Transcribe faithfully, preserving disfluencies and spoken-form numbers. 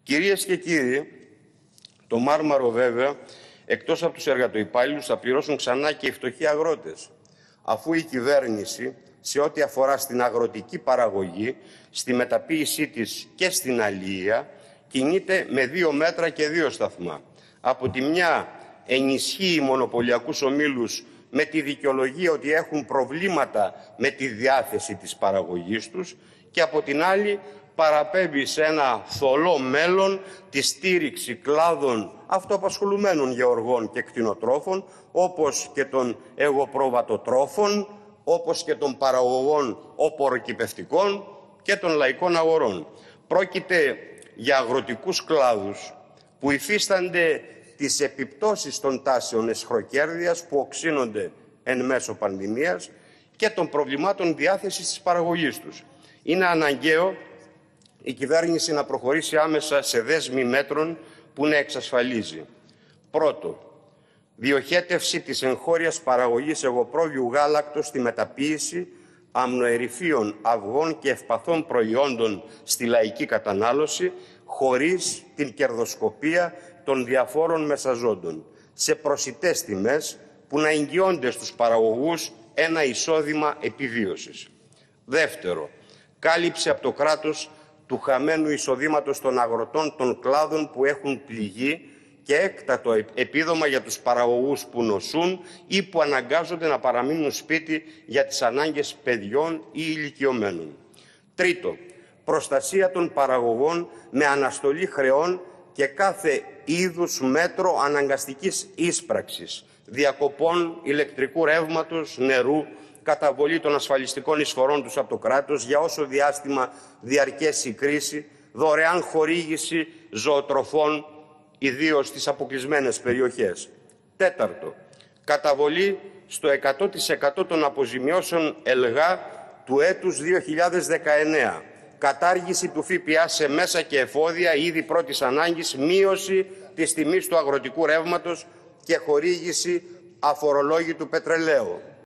Κυρίες και κύριοι, το Μάρμαρο βέβαια, εκτός από τους εργατοϊπάλληλους, θα πληρώσουν ξανά και οι φτωχοί αγρότες, αφού η κυβέρνηση, σε ό,τι αφορά στην αγροτική παραγωγή, στη μεταποίησή της και στην αλληλεία, κινείται με δύο μέτρα και δύο σταθμά. Από τη μια ενισχύει μονοπωλιακούς ομίλους με τη δικαιολογία ότι έχουν προβλήματα με τη διάθεση της παραγωγής τους και από την άλλη παραπέμπει σε ένα θολό μέλλον τη στήριξη κλάδων αυτοαπασχολουμένων γεωργών και κτηνοτρόφων, όπως και των εγωπροβατοτρόφων, όπως και των παραγωγών οπωροκυπευτικών και των λαϊκών αγορών. Πρόκειται για αγροτικούς κλάδους που υφίστανται τις επιπτώσεις των τάσεων εσχροκέρδειας που οξύνονται εν μέσω πανδημίας και των προβλημάτων διάθεσης της παραγωγής τους. Είναι αναγκαίο η κυβέρνηση να προχωρήσει άμεσα σε δέσμη μέτρων που να εξασφαλίζει. Πρώτο, διοχέτευση της εγχώριας παραγωγής εγωπρόβιου γάλακτος στη μεταποίηση αμνοερυφίων αυγών και ευπαθών προϊόντων στη λαϊκή κατανάλωση, χωρίς την κερδοσκοπία των διαφόρων μεσαζόντων, σε προσιτές τιμές που να εγγυώνται στους παραγωγούς ένα εισόδημα επιβίωσης. Δεύτερο, κάλυψη από το κράτος του χαμένου εισοδήματος των αγροτών των κλάδων που έχουν πληγεί και έκτατο επίδομα για τους παραγωγούς που νοσούν ή που αναγκάζονται να παραμείνουν σπίτι για τις ανάγκες παιδιών ή ηλικιωμένων. Τρίτο, προστασία των παραγωγών με αναστολή χρεών και κάθε είδους μέτρο αναγκαστικής ίσπραξης, διακοπών ηλεκτρικού ρεύματος, νερού, καταβολή των ασφαλιστικών εισφορών τους από το κράτος για όσο διάστημα διαρκέσει η κρίση, δωρεάν χορήγηση ζωοτροφών, ιδίως στις αποκλεισμένες περιοχές. Τέταρτο, καταβολή στο εκατό τοις εκατό των αποζημιώσεων ΕΛΓΑ του έτους δύο χιλιάδες δεκαεννέα. Κατάργηση του ΦΠΑ σε μέσα και εφόδια είδη πρώτης ανάγκης, μείωση της τιμής του αγροτικού ρεύματος και χορήγηση αφορολόγητου πετρελαίου.